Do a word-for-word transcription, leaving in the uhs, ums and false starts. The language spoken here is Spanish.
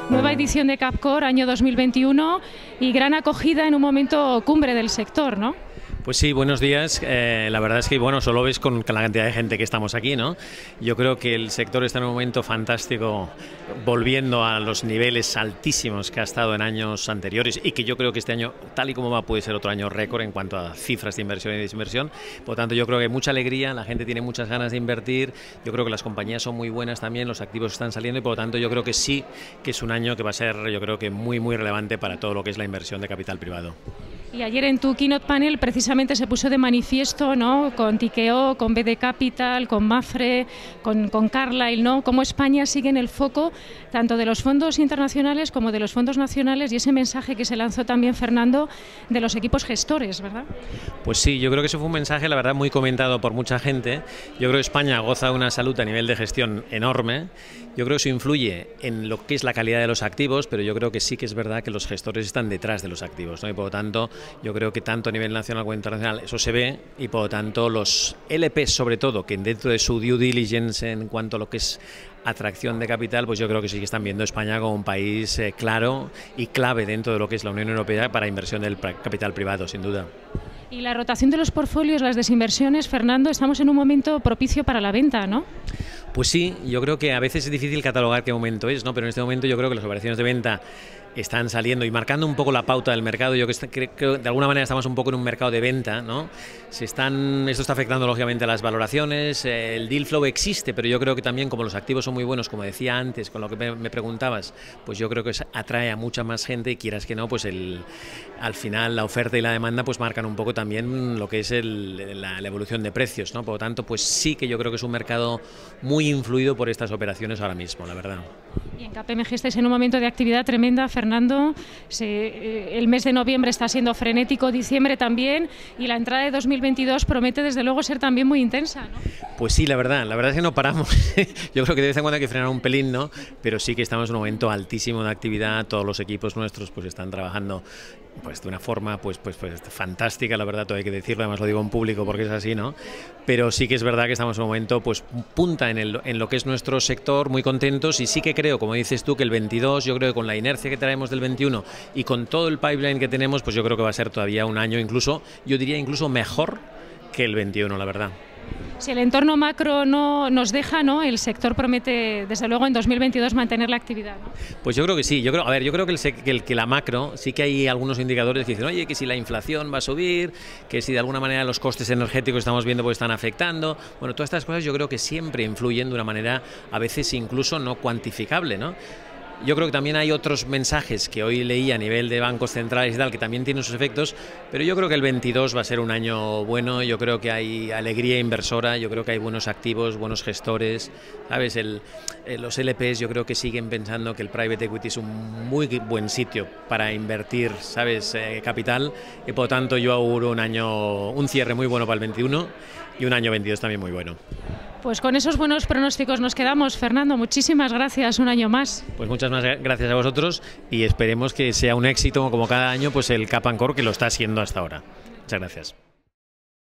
nueva edición de Capcore, año dos mil veintiuno, y gran acogida en un momento cumbre del sector, ¿no? Pues sí, buenos días. Eh, la verdad es que, bueno, solo ves con la cantidad de gente que estamos aquí, ¿no? Yo creo que el sector está en un momento fantástico, volviendo a los niveles altísimos que ha estado en años anteriores y que yo creo que este año, tal y como va, puede ser otro año récord en cuanto a cifras de inversión y desinversión. Por lo tanto, yo creo que hay mucha alegría, la gente tiene muchas ganas de invertir, yo creo que las compañías son muy buenas también, los activos están saliendo y por lo tanto yo creo que sí que es un año que va a ser, yo creo que muy, muy relevante para todo lo que es la inversión de capital privado. Y ayer en tu keynote panel precisamente se puso de manifiesto, ¿no?, con Tikehau, con B D Capital, con Mapfre, con, con Carlyle, ¿no?, cómo España sigue en el foco tanto de los fondos internacionales como de los fondos nacionales, y ese mensaje que se lanzó también, Fernando, de los equipos gestores, ¿verdad? Pues sí, yo creo que ese fue un mensaje, la verdad, muy comentado por mucha gente. Yo creo que España goza de una salud a nivel de gestión enorme. Yo creo que eso influye en lo que es la calidad de los activos, pero yo creo que sí que es verdad que los gestores están detrás de los activos, ¿no? Y por lo tanto, yo creo que tanto a nivel nacional como internacional eso se ve, y por lo tanto los L Ps, sobre todo, que dentro de su due diligence en cuanto a lo que es atracción de capital, pues yo creo que sí que están viendo a España como un país eh, claro y clave dentro de lo que es la Unión Europea para inversión del capital privado, sin duda. Y la rotación de los portfolios, las desinversiones, Fernando, estamos en un momento propicio para la venta, ¿no? Pues sí, yo creo que a veces es difícil catalogar qué momento es, ¿no? Pero en este momento yo creo que las operaciones de venta están saliendo y marcando un poco la pauta del mercado. Yo creo que de alguna manera estamos un poco en un mercado de venta, ¿no? Se están, esto está afectando lógicamente a las valoraciones, el deal flow existe, pero yo creo que también, como los activos son muy buenos, como decía antes, con lo que me, me preguntabas, pues yo creo que atrae a mucha más gente, y quieras que no, pues el, al final la oferta y la demanda pues marcan un poco también lo que es el, la, la evolución de precios, ¿no? Por lo tanto, pues sí que yo creo que es un mercado muy influido por estas operaciones ahora mismo, la verdad. Y en K P M G estáis en un momento de actividad tremenda, Fernando. Se, eh, el mes de noviembre está siendo frenético, diciembre también, y la entrada de dos mil veintidós promete desde luego ser también muy intensa, ¿no? Pues sí, la verdad, la verdad es que no paramos. Yo creo que de vez en cuando hay que frenar un pelín, ¿no? Pero sí que estamos en un momento altísimo de actividad, todos los equipos nuestros pues están trabajando pues de una forma pues, pues, pues fantástica, la verdad, todo hay que decirlo, además lo digo en público porque es así, ¿no? Pero sí que es verdad que estamos en un momento pues punta en, el, en lo que es nuestro sector, muy contentos, y sí que creo, como dices tú, que el veintidós, yo creo que con la inercia que traemos del veintiuno y con todo el pipeline que tenemos, pues yo creo que va a ser todavía un año incluso, yo diría incluso mejor que el veintiuno, la verdad. Si el entorno macro no nos deja, ¿no?, el sector promete, desde luego, en dos mil veintidós mantener la actividad, ¿no? Pues yo creo que sí. Yo creo, a ver, yo creo que, el, que, el, que la macro, sí que hay algunos indicadores que dicen, oye, que si la inflación va a subir, que si de alguna manera los costes energéticos que estamos viendo pues están afectando. Bueno, todas estas cosas yo creo que siempre influyen de una manera a veces incluso no cuantificable, ¿no? Yo creo que también hay otros mensajes que hoy leí a nivel de bancos centrales y tal, que también tienen sus efectos, pero yo creo que el veintidós va a ser un año bueno. Yo creo que hay alegría inversora, yo creo que hay buenos activos, buenos gestores, ¿sabes? El, eh, los L Ps yo creo que siguen pensando que el private equity es un muy buen sitio para invertir, ¿sabes?, eh, capital, y por lo tanto yo auguro un año, un cierre muy bueno para el veintiuno y un año veintidós también muy bueno. Pues con esos buenos pronósticos nos quedamos, Fernando. Muchísimas gracias, un año más. Pues muchas más gracias a vosotros, y esperemos que sea un éxito como cada año pues el Capcore, que lo está siendo hasta ahora. Muchas gracias.